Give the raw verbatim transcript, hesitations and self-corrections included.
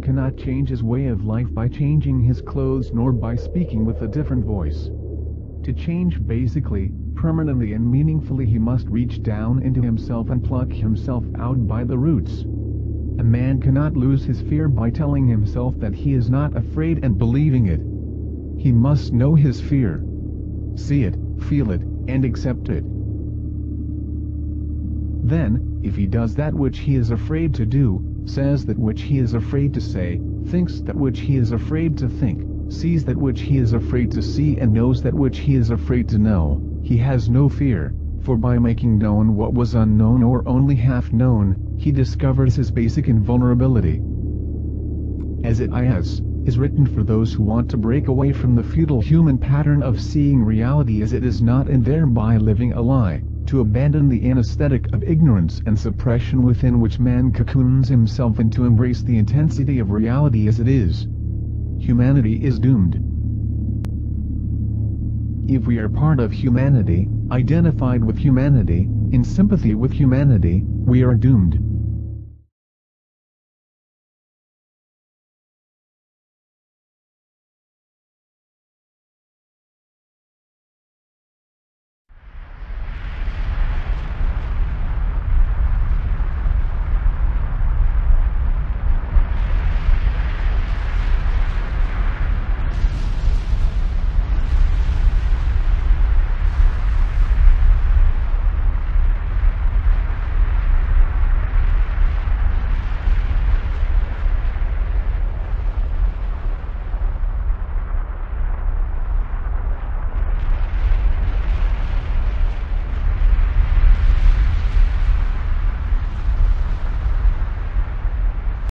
cannot change his way of life by changing his clothes nor by speaking with a different voice. To change basically, permanently and meaningfully, he must reach down into himself and pluck himself out by the roots. A man cannot lose his fear by telling himself that he is not afraid and believing it. He must know his fear, see it, feel it, and accept it. Then, if he does that which he is afraid to do, says that which he is afraid to say, thinks that which he is afraid to think, sees that which he is afraid to see, and knows that which he is afraid to know, he has no fear, for by making known what was unknown or only half known, he discovers his basic invulnerability. As it is, is written for those who want to break away from the futile human pattern of seeing reality as it is not and thereby living a lie, to abandon the anesthetic of ignorance and suppression within which man cocoons himself and to embrace the intensity of reality as it is. Humanity is doomed. If we are part of humanity, identified with humanity, in sympathy with humanity, we are doomed.